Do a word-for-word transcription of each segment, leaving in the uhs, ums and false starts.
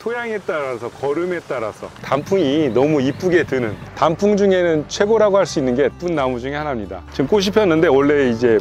토양에 따라서 거름에 따라서 단풍이 너무 이쁘게 드는, 단풍 중에는 최고라고 할 수 있는 게 예쁜 나무 중에 하나입니다. 지금 꽃이 폈는데 원래 이제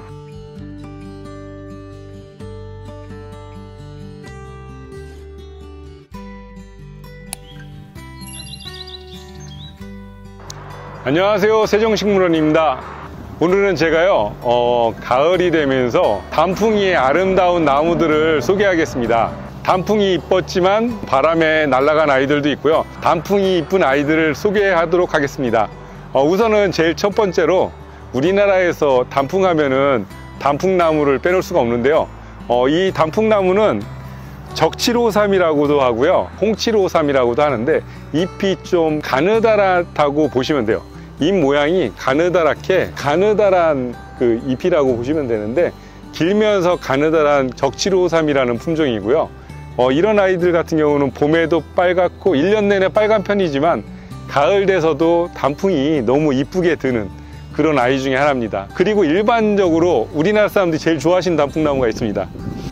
안녕하세요, 세종식물원입니다. 오늘은 제가요 어, 가을이 되면서 단풍이 아름다운 나무들을 소개하겠습니다. 단풍이 이뻤지만 바람에 날아간 아이들도 있고요, 단풍이 이쁜 아이들을 소개하도록 하겠습니다. 어, 우선은 제일 첫 번째로 우리나라에서 단풍 하면은 단풍나무를 빼놓을 수가 없는데요. 어, 이 단풍나무는 적칠오삼이라고도 하고요, 홍칠오삼이라고도 하는데 잎이 좀 가느다랗다고 보시면 돼요. 잎 모양이 가느다랗게, 가느다란 그 잎이라고 보시면 되는데 길면서 가느다란 적칠오삼이라는 품종이고요. 어, 이런 아이들 같은 경우는 봄에도 빨갛고 일 년 내내 빨간 편이지만 가을 돼서도 단풍이 너무 이쁘게 드는 그런 아이 중에 하나입니다. 그리고 일반적으로 우리나라 사람들이 제일 좋아하시는 단풍나무가 있습니다.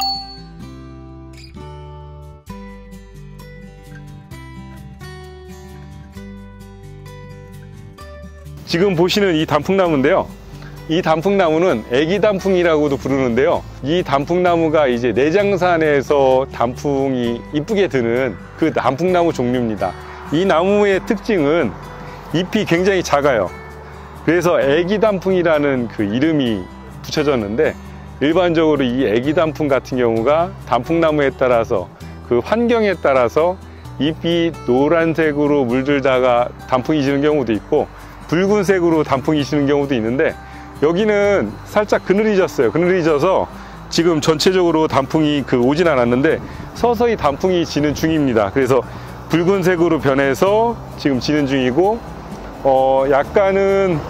지금 보시는 이 단풍나무인데요, 이 단풍나무는 애기 단풍이라고도 부르는데요, 이 단풍나무가 이제 내장산에서 단풍이 이쁘게 드는 그 단풍나무 종류입니다. 이 나무의 특징은 잎이 굉장히 작아요. 그래서 애기 단풍이라는 그 이름이 붙여졌는데, 일반적으로 이 애기 단풍 같은 경우가 단풍나무에 따라서 그 환경에 따라서 잎이 노란색으로 물들다가 단풍이 지는 경우도 있고 붉은색으로 단풍이 지는 경우도 있는데, 여기는 살짝 그늘이 졌어요. 그늘이 져서 지금 전체적으로 단풍이 그 오진 않았는데 서서히 단풍이 지는 중입니다. 그래서 붉은색으로 변해서 지금 지는 중이고, 어 약간은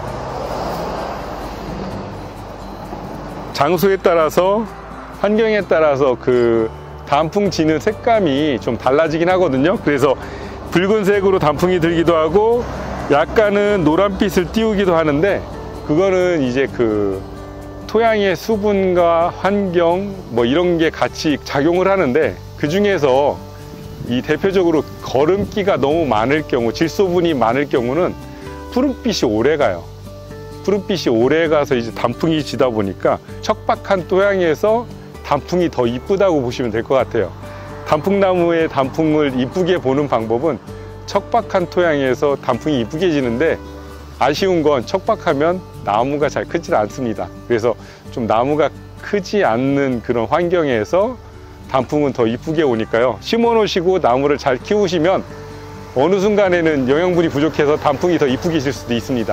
장소에 따라서, 환경에 따라서 그 단풍 지는 색감이 좀 달라지긴 하거든요. 그래서 붉은색으로 단풍이 들기도 하고 약간은 노란빛을 띄우기도 하는데, 그거는 이제 그 토양의 수분과 환경 뭐 이런 게 같이 작용을 하는데, 그 중에서 이 대표적으로 거름기가 너무 많을 경우, 질소분이 많을 경우는 푸른빛이 오래 가요. 푸른빛이 오래 가서 이제 단풍이 지다 보니까 척박한 토양에서 단풍이 더 이쁘다고 보시면 될 것 같아요. 단풍나무의 단풍을 이쁘게 보는 방법은 척박한 토양에서 단풍이 이쁘게 지는데, 아쉬운 건 척박하면 나무가 잘 크지 않습니다. 그래서 좀 나무가 크지 않는 그런 환경에서 단풍은 더 이쁘게 오니까요, 심어 놓으시고 나무를 잘 키우시면 어느 순간에는 영양분이 부족해서 단풍이 더 이쁘게 질 수도 있습니다.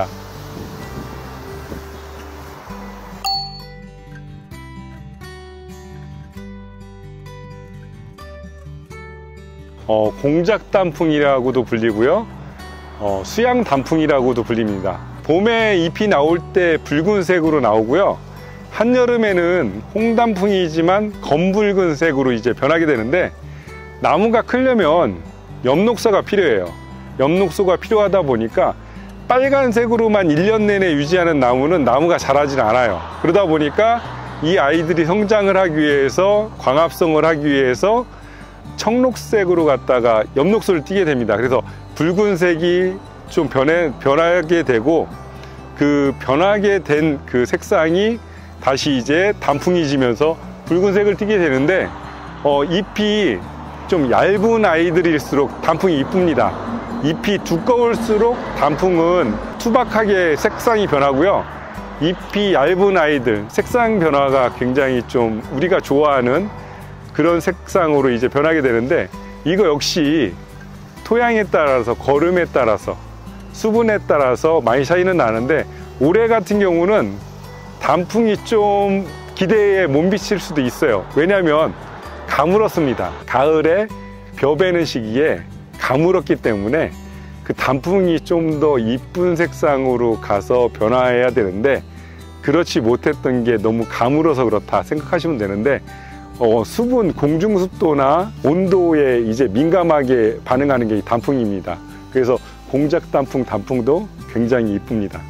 어, 공작단풍이라고도 불리고요, 어, 수양단풍이라고도 불립니다. 봄에 잎이 나올 때 붉은색으로 나오고요, 한여름에는 홍단풍이지만 검붉은색으로 이제 변하게 되는데, 나무가 크려면 엽록소가 필요해요. 엽록소가 필요하다 보니까 빨간색으로만 일 년 내내 유지하는 나무는 나무가 자라질 않아요. 그러다 보니까 이 아이들이 성장을 하기 위해서, 광합성을 하기 위해서 청록색으로 갔다가 엽록소를 띠게 됩니다. 그래서 붉은색이 좀 변해, 변하게 되고, 그 변하게 된 그 색상이 다시 이제 단풍이 지면서 붉은색을 띠게 되는데, 어, 잎이 좀 얇은 아이들일수록 단풍이 이쁩니다. 잎이 두꺼울수록 단풍은 투박하게 색상이 변하고요, 잎이 얇은 아이들, 색상 변화가 굉장히 좀 우리가 좋아하는 그런 색상으로 이제 변하게 되는데, 이거 역시 토양에 따라서, 거름에 따라서, 수분에 따라서 많이 차이는 나는데, 올해 같은 경우는 단풍이 좀 기대에 못 미칠 수도 있어요. 왜냐하면 가물었습니다. 가을에 벼 베는 시기에 가물었기 때문에 그 단풍이 좀 더 이쁜 색상으로 가서 변화해야 되는데, 그렇지 못했던 게 너무 가물어서 그렇다 생각하시면 되는데, 어, 수분, 공중습도나 온도에 이제 민감하게 반응하는 게 이 단풍입니다. 그래서 공작단풍, 단풍도 굉장히 이쁩니다.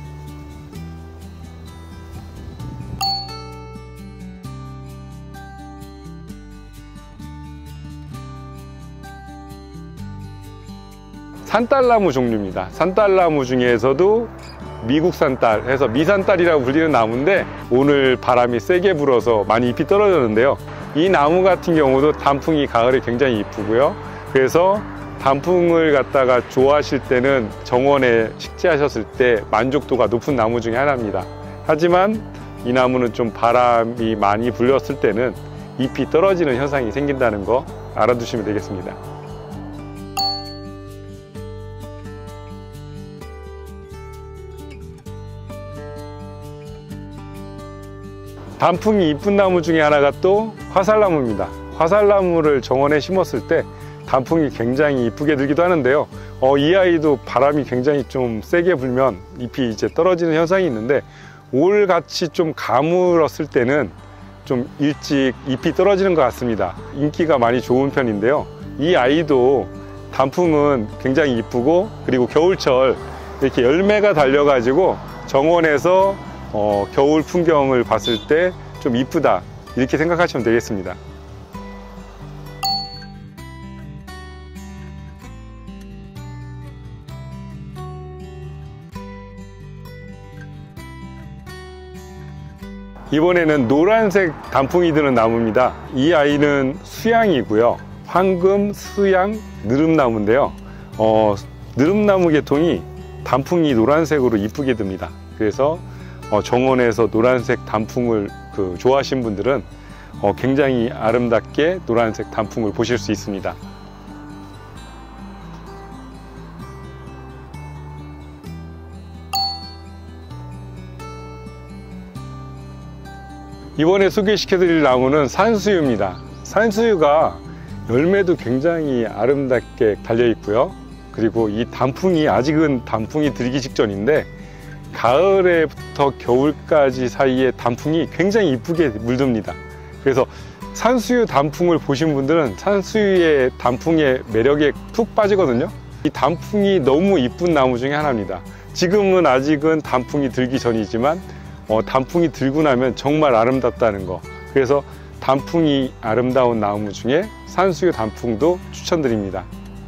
산딸나무 종류입니다. 산딸나무 중에서도 미국 산딸 해서 미산딸이라고 불리는 나무인데 오늘 바람이 세게 불어서 많이 잎이 떨어졌는데요. 이 나무 같은 경우도 단풍이 가을에 굉장히 이쁘고요. 그래서 단풍을 갖다가 좋아하실 때는 정원에 식재하셨을 때 만족도가 높은 나무 중에 하나입니다. 하지만 이 나무는 좀 바람이 많이 불렸을 때는 잎이 떨어지는 현상이 생긴다는 거 알아두시면 되겠습니다. 단풍이 이쁜 나무 중에 하나가 또 화살나무입니다. 화살나무를 정원에 심었을 때 단풍이 굉장히 이쁘게 들기도 하는데요. 어, 이 아이도 바람이 굉장히 좀 세게 불면 잎이 이제 떨어지는 현상이 있는데 올같이 좀 가물었을 때는 좀 일찍 잎이 떨어지는 것 같습니다. 인기가 많이 좋은 편인데요. 이 아이도 단풍은 굉장히 이쁘고 그리고 겨울철 이렇게 열매가 달려가지고 정원에서 어, 겨울 풍경을 봤을 때 좀 이쁘다 이렇게 생각하시면 되겠습니다. 이번에는 노란색 단풍이 드는 나무입니다. 이 아이는 수양이고요. 황금, 수양, 느릅나무인데요. 어, 느릅나무 계통이 단풍이 노란색으로 이쁘게 듭니다. 그래서 어, 정원에서 노란색 단풍을 그, 좋아하시는 분들은 어, 굉장히 아름답게 노란색 단풍을 보실 수 있습니다. 이번에 소개시켜드릴 나무는 산수유입니다. 산수유가 열매도 굉장히 아름답게 달려 있고요. 그리고 이 단풍이 아직은 단풍이 들기 직전인데 가을에부터 겨울까지 사이에 단풍이 굉장히 이쁘게 물듭니다. 그래서 산수유 단풍을 보신 분들은 산수유의 단풍의 매력에 푹 빠지거든요. 이 단풍이 너무 이쁜 나무 중에 하나입니다. 지금은 아직은 단풍이 들기 전이지만 어, 단풍이 들고 나면 정말 아름답다는 거. 그래서 단풍이 아름다운 나무 중에 산수유 단풍도 추천드립니다.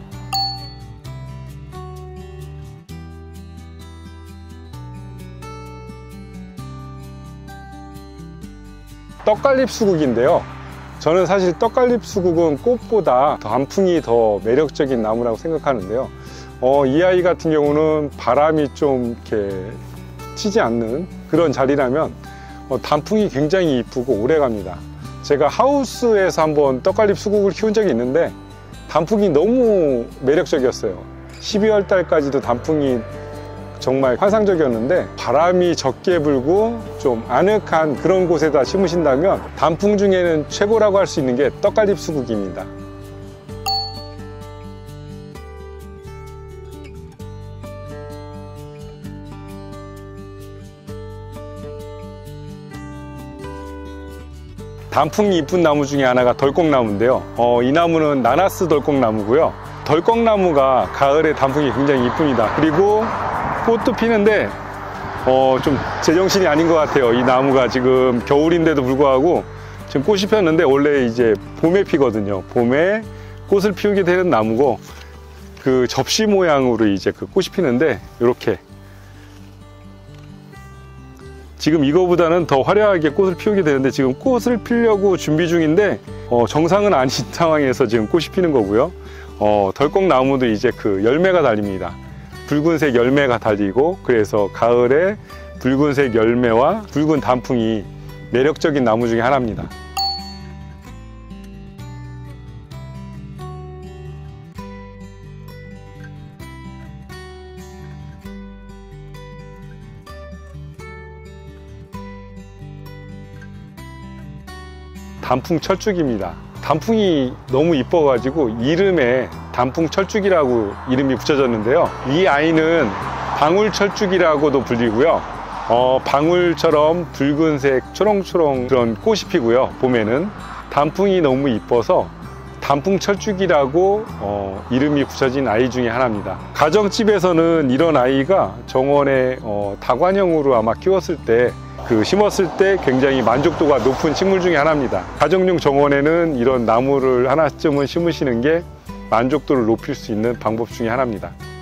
떡갈립 수국인데요. 저는 사실 떡갈립 수국은 꽃보다 단풍이 더 매력적인 나무라고 생각하는데요. 어, 이 아이 같은 경우는 바람이 좀 이렇게 치지 않는 그런 자리라면 어, 단풍이 굉장히 이쁘고 오래갑니다. 제가 하우스에서 한번 떡갈립 수국을 키운 적이 있는데 단풍이 너무 매력적이었어요. 십이월 달까지도 단풍이 정말 환상적이었는데 바람이 적게 불고 좀 아늑한 그런 곳에다 심으신다면 단풍 중에는 최고라고 할 수 있는 게 떡갈립 수국입니다. 단풍이 이쁜 나무 중에 하나가 덜컥나무인데요. 어, 이 나무는 나나스 덜컥나무고요. 덜컥나무가 가을에 단풍이 굉장히 이쁩니다. 그리고 꽃도 피는데 어, 좀 제정신이 아닌 것 같아요. 이 나무가 지금 겨울인데도 불구하고 지금 꽃이 폈는데 원래 이제 봄에 피거든요. 봄에 꽃을 피우게 되는 나무고 그 접시 모양으로 이제 그 꽃이 피는데 이렇게 지금 이거보다는 더 화려하게 꽃을 피우게 되는데 지금 꽃을 피려고 준비 중인데 어, 정상은 아닌 상황에서 지금 꽃이 피는 거고요. 어, 덜컥나무도 이제 그 열매가 달립니다. 붉은색 열매가 달리고 그래서 가을에 붉은색 열매와 붉은 단풍이 매력적인 나무 중에 하나입니다. 단풍 철쭉입니다. 단풍이 너무 이뻐가지고 이름에 단풍 철쭉이라고 이름이 붙여졌는데요. 이 아이는 방울 철쭉이라고도 불리고요. 어, 방울처럼 붉은색 초롱초롱 그런 꽃이 피고요. 봄에는 단풍이 너무 이뻐서 단풍 철쭉이라고 어, 이름이 붙여진 아이 중에 하나입니다. 가정집에서는 이런 아이가 정원에 어, 다관형으로 아마 키웠을 때 그 심었을 때 굉장히 만족도가 높은 식물 중에 하나입니다. 가정용 정원에는 이런 나무를 하나쯤은 심으시는 게 만족도를 높일 수 있는 방법 중에 하나입니다.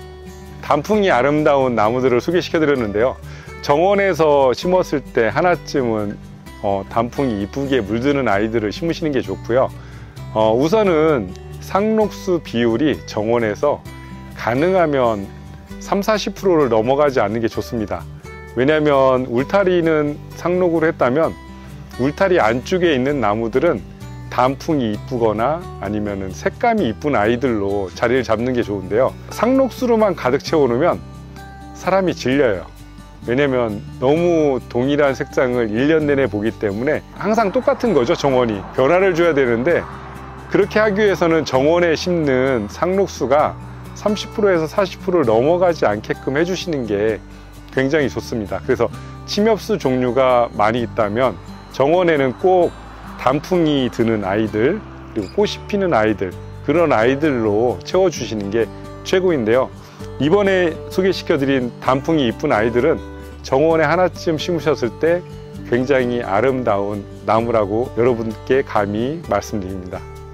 단풍이 아름다운 나무들을 소개시켜 드렸는데요. 정원에서 심었을 때 하나쯤은 어, 단풍이 이쁘게 물드는 아이들을 심으시는 게 좋고요. 어, 우선은 상록수 비율이 정원에서 가능하면 삼, 사십 퍼센트를 넘어가지 않는 게 좋습니다. 왜냐하면 울타리는 상록으로 했다면 울타리 안쪽에 있는 나무들은 단풍이 이쁘거나 아니면 색감이 이쁜 아이들로 자리를 잡는 게 좋은데요. 상록수로만 가득 채워놓으면 사람이 질려요. 왜냐면 너무 동일한 색상을 일 년 내내 보기 때문에 항상 똑같은 거죠. 정원이 변화를 줘야 되는데, 그렇게 하기 위해서는 정원에 심는 상록수가 삼십 퍼센트에서 사십 퍼센트를 넘어가지 않게끔 해주시는 게 굉장히 좋습니다. 그래서 침엽수 종류가 많이 있다면 정원에는 꼭 단풍이 드는 아이들, 그리고 꽃이 피는 아이들, 그런 아이들로 채워주시는 게 최고인데요. 이번에 소개시켜드린 단풍이 이쁜 아이들은 정원에 하나쯤 심으셨을 때 굉장히 아름다운 나무라고 여러분께 감히 말씀드립니다.